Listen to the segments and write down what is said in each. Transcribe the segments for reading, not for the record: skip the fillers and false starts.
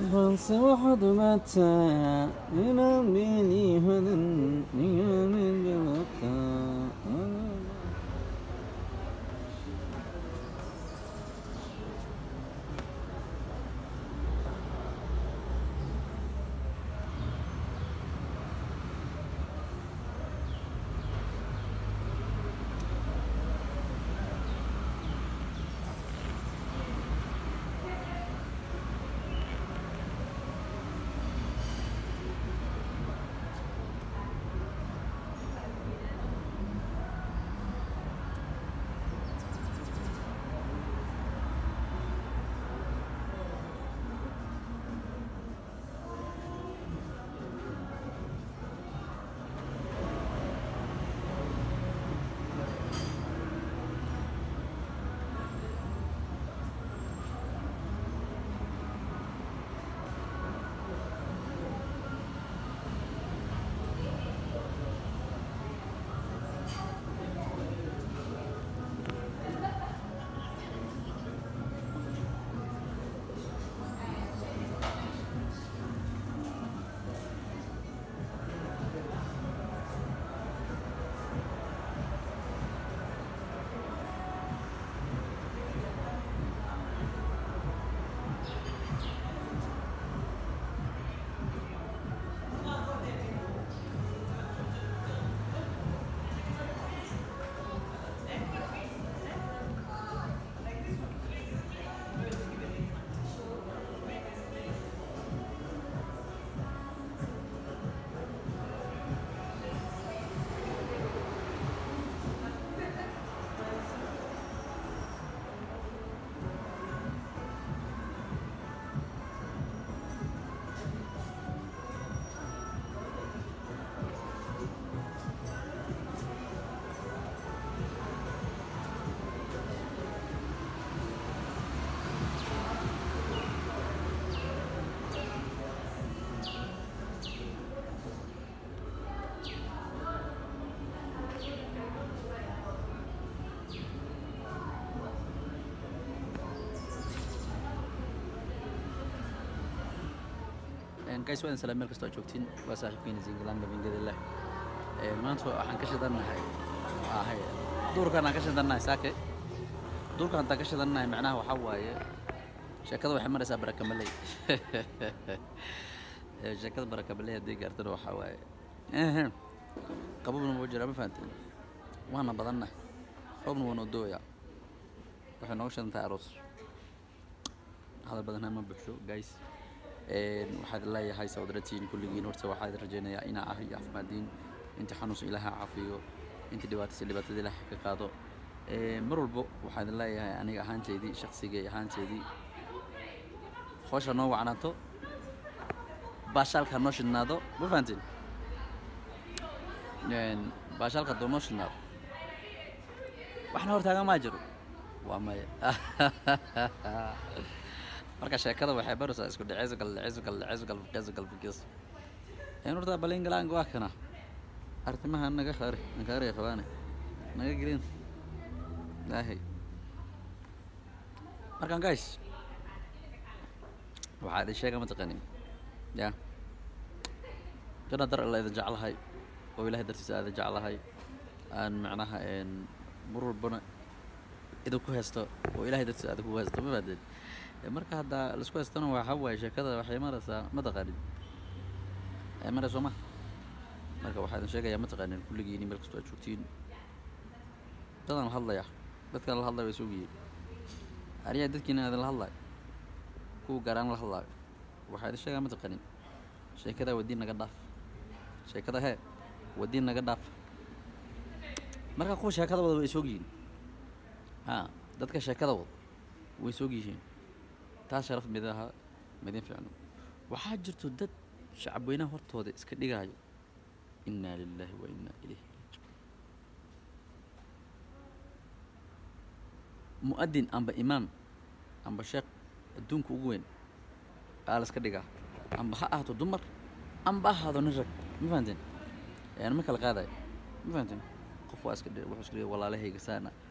بس واحد متى ينامني هدن من جوتا. guys waan salaam meel kasta oo joogtiin waa saaxiibkiina Zingland bingada maanta waxaan ka shidanahay duurkan aan ka shidanahay saake duurkan aan ka shidanahay macnaha waxa waaye sheekada waxay maraysaa barakamalay sheekada barakamalay hadii gaartana waxa waaye qabowna ma jira ma fahanteen waana badannahay roobna waa noo dooya waxay noo shidantahay aroos hada badanaa ma buuxsho guys waxaad leeyahay sawdaratiin kulligiin horta waxaad rajaynayaa inaa ahay caafimaadiin inta xanuus ilaaha caafiyo inta dhibaatada ilaaha ka qaado mar walba waxaad leeyahay aniga ahaanteedii shakhsigay ahaanteedii hawsha noo wacnaato baashaalka noo shidnaado ma fahanteen baashaalka doo noo shidnaado waxna hortaagan ma jiro waa maya marka sheekada waxay baraysaa isku dhacayso kala fikiis horta balin galaan waa kana artimaha naga khaaray qabaane naga gelin ilaahay markaan guys waxaad sheega ma taqaanin ya jana dar Allah idin jeclahay oo ilaahay dartiisa aad jeclahay aan macnaha murubana idin ku haysto oo ilaahay dartiisa aad ku haysto ma baadeen marka hadda la isku haystana waxa waaye sheekada waxay maraysaa ma taqaanin marayso ma marka waxaan sheegayaa ma taqaanin kulligiin meel kasta oo joogtiin dadaan la hadlaya dadkan la hadlay way suugiyeen ariya dadkiina aad la hadlay ku garan la hadlay waxaan sheegaa ma taqaanin sheekada wadiin naga dhaaf sheekada wadiin naga dhaaf marka ku sheekada wada way suugiyeen dadka sheekada wada way suugiyeen taas sharaf midaha midin fiicno waxaa jirto dad shacab weynaha hortooda iska dhigaayo inna lillahi wa inna ilayhi mu'adin amba imaam amba sheekh adduunka ugu weyn aal iska dhigaa amba ha ahaato dumar amba ha ahaado nin rag ma fahanteen ma kala qaadayo ma fahanteen qof waa iska wuxuu iska dhigaa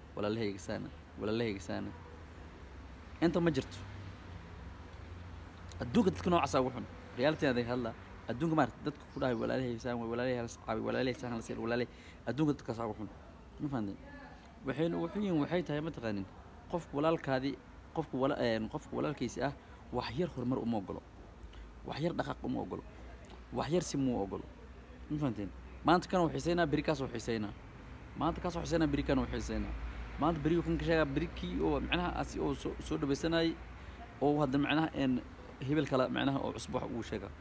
walaalahayga saana inta ma jirto adduunka dadka noocaasa ugu xun reality aday hadla adduunka maaragtay dadka ku dhahay walaalahaysaan way walaalahay caawi walaalahaysaan la sir walaalahay adduunka dadkaas ugu xun ma fahanteen waxayna ugu xun yihiin waxay tahay ma taqaanin qofka walaalkaadii qofka walaalkiisa ah wax yar horumar uma ogolo wax yar dhaqaaq uma ogolo wax yar si muu ogolo ma fahanteen maanta kan uu xiiseynaa beri kaas uu xiiseynaa maanta kaas uu xiiseynaa beri kan uu xiiseynaa maanta beri kan ka sheegaa berikii oo macnaha asi oo soo dhawaysanayay oo hadda macnaha hebel kala macnaha oo cusub wax uu sheegaa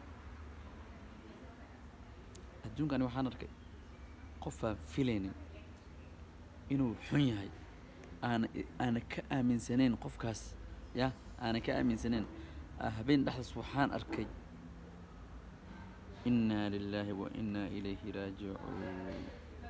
adduunkani waxaan arkay qof aan filaynin inuu xun yahay aana ka aaminsanayn qofkaas ya aana ka aaminsanayn habeen dhexdaas waxaan arkay inna lillahi wa inna ilayhi raaji'uun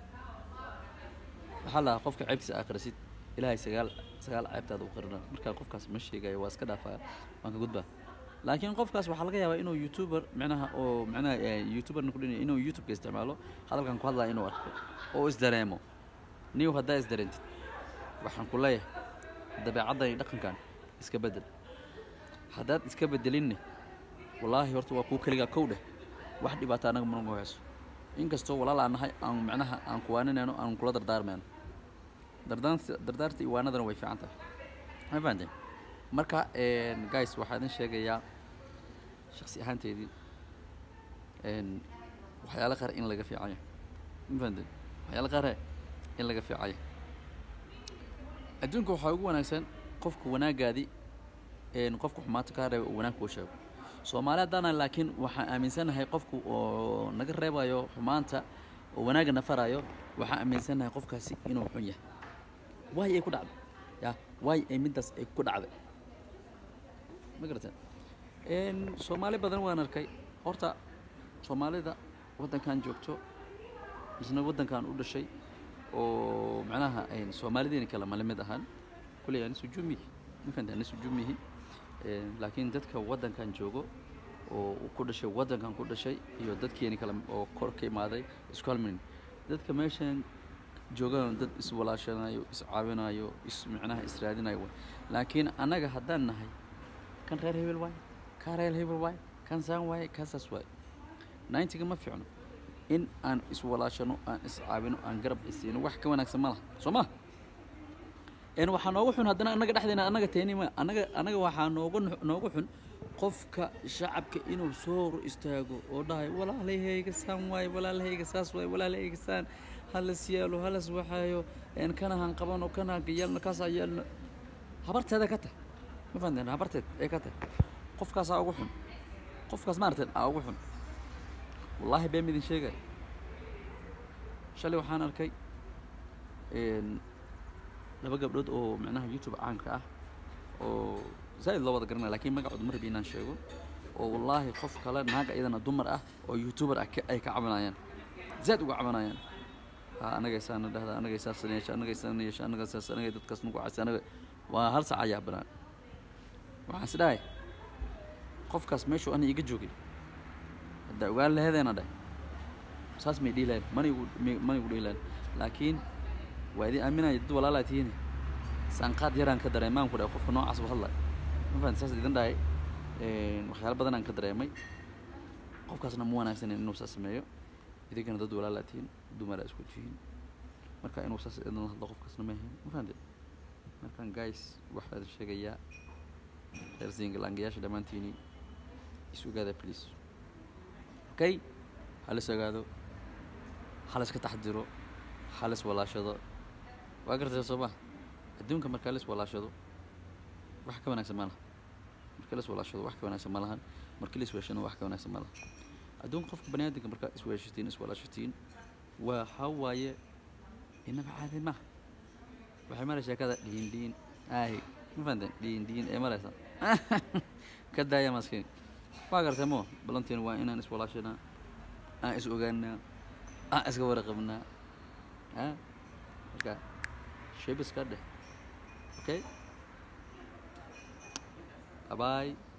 waxaa lahaa qofka ceebtiisa akhrisid ilaahay sagaal ceebtaada u qarina markaa qofkaas ma sheegayo waa iska dhaafaa waan ka gudbaa laakiin qofkaas waxaa laga yaabaa inuu youtuber macnaha oo macnaha youtuber ku dhinay inuu youtube-ka isticmaalo hadalkan ku hadlaya inuu arko oo isdareemo niyow haddaa isdareentid waxaan ku leeyahay dabeecaddan iyo dhaqankan iska bedel haddaad iska bedelinne wallaahi horta waa kuu keligaa kow dheh wax dhibaato annaga managu hayso inkastoo walaal aan nahay aan macnaha aan kuwaaninayno aan kula dardaarmayno dardaarta iwaanadana way fiican tahay ma fahanteen marka guys waxaa idin sheegayaa shakhsi ahaanteedii waxyaalo qaar in laga fiican yahay ma fahanteen waxyaalo qaar in laga fiican yahay adduunka waxaa ugu wanaagsan qofka wanaagaadii qofka xumaanta ka reeba wanaag kuu sheego Soomaali hadana laakiin waxaan aaminsanahay qofku oo naga reebayo xumaanta oo wanaaga nafarayo waxaan aaminsanahay qofkaasi inuu xun yahay way ay ku dhacday ya way ay midaas ay ku dhacday ma garateen Soomaali badan waan arkay horta Soomaalida wadankan joogto isna wadankan u dhashay oo macnaha Soomaalidiina kala malamid ahaan kulli aan sujuumi ma fahantaan sujuumihi laakiin dadka wadankan joogo oo ku dhashay wadankan ku dhashay iyo dadkeeni kale oo kor ka imaaday isku halmin dadka meeshan joogaan dad is walaashanayo is caawinayo is macnaha is raadinayo laakiin anaga haddaan nahay kan reer hebel waay ka reer hebel waay kan saan waay kaasas waay 90 ma fiicno in aan is walaashano aan is caawino aan garab isiino wax ka wanaagsan ma laha Soomaa waxaa noogu xun haddana anaga dhexdeena anaga teenima anaga waxaa noogu xun qofka shacabka inuu soo hor istaago oo dhahay walaalahayga saan waay walaalahayga saas waay walaalahayga saan halas yeelo halas waxaayo kana han qabano kana yeelno kaas yeelno habarteeda ka tahay ma fahanteen habarteed ee ka tahay qofkaas ugu xun qofkaas maarteen ugu xun wallahi been midin sheegay shalay waxaan arkay laba gabdhood oo macnaha YouTube caanka ah oo zaid loo wada garanay laakiin magacooda mar biinaan sheego oo wallahi qof kale naaga iyadana dumar ah oo YouTuber ah ay ka cabanayaan zaid uga cabanayaan anaga isaan dhahda anaga isaan dadkaas nugu caasay anaga waa hal saac ayaa banaan waxaan isdhahay qofkaas meeshuu ana iga joogay hadda ogaan laheedayna dhahay saas may dhiilaan mani ugu dhiilaan laakiin وادي أمينة يدو ولا لا تيني سانقاد يران كدر إمام كده خوف نوع عصب هلا ما فهمت ساس دين ده وخيال بدنا عن كدر إمي خوف كاسنا مو أنا سنين إنه ساس مايو إذا كان ضد ولا لا تين دو مرة أسكت فين مركا إنه ساس إنه الله خوف كاسنا ماهي ما فهمت مركا جايس واحد هذا الشيء جاية هرزين لانجياش دمان تيني يسوق هذا بليس أوكي هلا سجادو هلا سكتحضره هلا ولا شذا وأقرأ الصباح الدون كم مركلس ولا شذو وحكي وانا سمالها مركلس ولا شذو وحكي وانا سمالها مركلس وشنو وحكي وانا سمالها الدون قف بنيادي كم مركلس وشتين ولا شتين وحواي إنما بعد ما وحمارة كذا دين ما فهمت دين إيه مرة كذا يا مسكين وأقرأ سموه بلنتين وإنا نس ولا شنا إسوقنا إسقوا رقمنا okay shape is cut okay bye bye